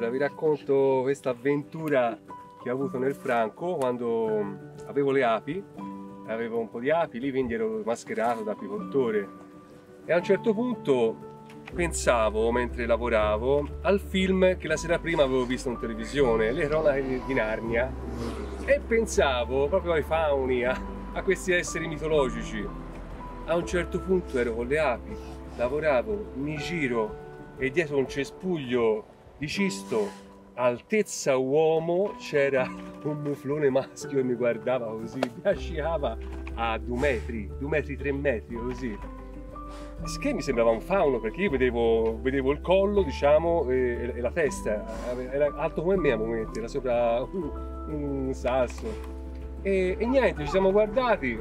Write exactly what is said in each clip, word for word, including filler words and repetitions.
Allora, vi racconto questa avventura che ho avuto nel Franco quando avevo le api, avevo un po' di api lì, quindi ero mascherato da apicoltore. E a un certo punto pensavo, mentre lavoravo, al film che la sera prima avevo visto in televisione, Le cronache di Narnia, e pensavo proprio ai fauni, a, a questi esseri mitologici. A un certo punto ero con le api, lavoravo, mi giro e dietro un cespuglio di cisto, altezza uomo, c'era un muflone maschio e mi guardava così, mi asciava a due metri, due metri, tre metri, così. Che mi sembrava un fauno, perché io vedevo, vedevo il collo, diciamo, e, e la testa, era alto come me a momenti, era sopra un, un sasso. E, e niente, ci siamo guardati,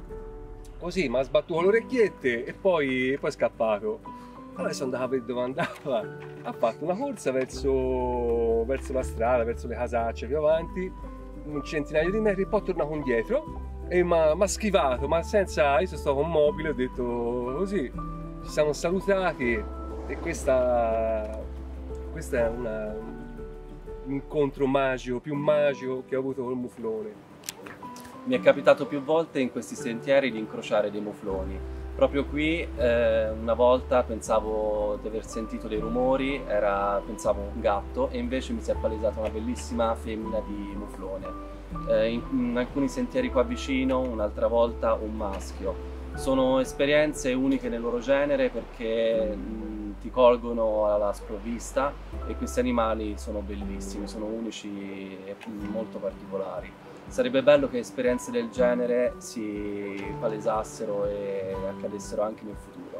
così, mi ha sbattuto le orecchiette e poi, e poi è scappato. Allora sono andato a vedere dove andava, ha fatto una corsa verso, verso la strada, verso le casacce più avanti, un centinaio di metri, poi è tornato indietro e mi ha schivato, ma senza, io sono stato immobile, ho detto così, ci siamo salutati e questa, questa è una, un incontro magico, più magico che ho avuto col muflone. Mi è capitato più volte in questi sentieri di incrociare dei mufloni. Proprio qui eh, una volta pensavo di aver sentito dei rumori, era, pensavo un gatto, e invece mi si è palesata una bellissima femmina di muflone. Eh, in, in alcuni sentieri qua vicino, un'altra volta un maschio. Sono esperienze uniche nel loro genere perché mh, ti colgono alla sprovvista, e questi animali sono bellissimi, sono unici e molto particolari. Sarebbe bello che esperienze del genere si palesassero e accadessero anche nel futuro.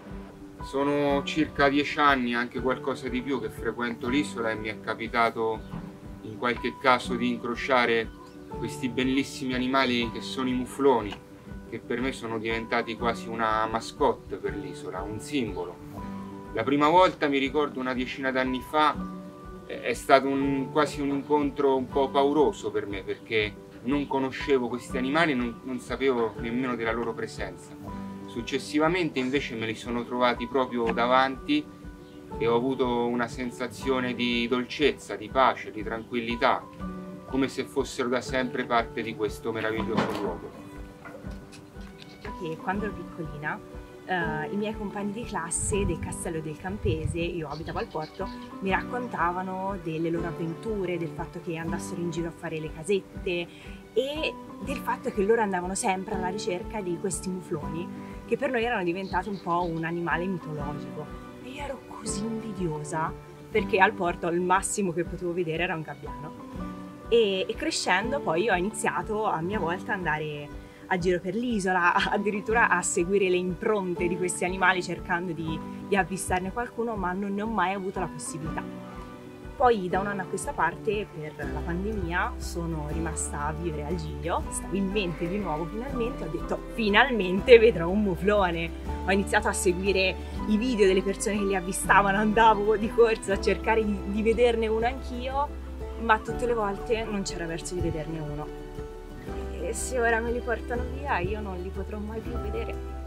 Sono circa dieci anni, anche qualcosa di più, che frequento l'isola e mi è capitato in qualche caso di incrociare questi bellissimi animali che sono i mufloni, che per me sono diventati quasi una mascotte per l'isola, un simbolo. La prima volta, mi ricordo una decina d'anni fa, è stato un, quasi un incontro un po' pauroso per me, perché non conoscevo questi animali e non, non sapevo nemmeno della loro presenza. Successivamente invece me li sono trovati proprio davanti e ho avuto una sensazione di dolcezza, di pace, di tranquillità, come se fossero da sempre parte di questo meraviglioso luogo. Che quando ero piccolina Uh, i miei compagni di classe del Castello del Campese, io abitavo al porto, mi raccontavano delle loro avventure, del fatto che andassero in giro a fare le casette e del fatto che loro andavano sempre alla ricerca di questi mufloni, che per noi erano diventati un po' un animale mitologico. E io ero così invidiosa, perché al porto il massimo che potevo vedere era un gabbiano. E, e crescendo poi ho iniziato a mia volta ad andare a giro per l'isola, addirittura a seguire le impronte di questi animali cercando di, di avvistarne qualcuno, ma non ne ho mai avuto la possibilità. Poi da un anno a questa parte, per la pandemia, sono rimasta a vivere al Giglio, stabilmente di nuovo finalmente, ho detto finalmente vedrò un muflone. Ho iniziato a seguire i video delle persone che li avvistavano, andavo di corsa a cercare di, di vederne uno anch'io, ma tutte le volte non c'era verso di vederne uno. E se ora me li portano via, io non li potrò mai più vedere.